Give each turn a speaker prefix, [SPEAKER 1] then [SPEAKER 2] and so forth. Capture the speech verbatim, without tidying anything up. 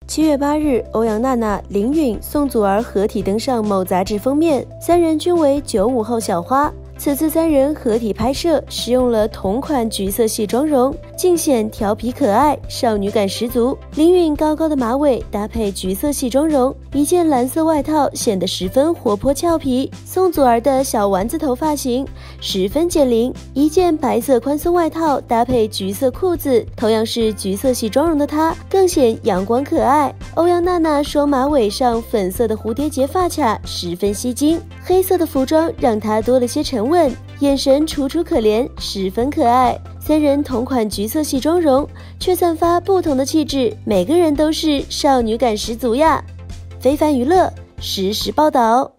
[SPEAKER 1] 七月八日，欧阳娜娜、林允、宋祖儿合体登上某杂志封面，三人均为九五后小花。此次三人合体拍摄，使用了同款橘色系妆容，尽显调皮可爱，少女感十足。林允高高的马尾搭配橘色系妆容，一件蓝色外套显得十分活泼俏皮。宋祖儿的小丸子头发型十分减龄，一件白色宽松外套搭配橘色裤子，同样是橘色系妆容的她更显阳光可爱。欧阳娜娜双马尾上粉色的蝴蝶结发卡十分吸睛，黑色的服装让她多了些沉稳，眼神楚楚可怜，十分可爱。三人同款橘色系妆容，却散发不同的气质，每个人都是少女感十足呀。非凡娱乐实时报道。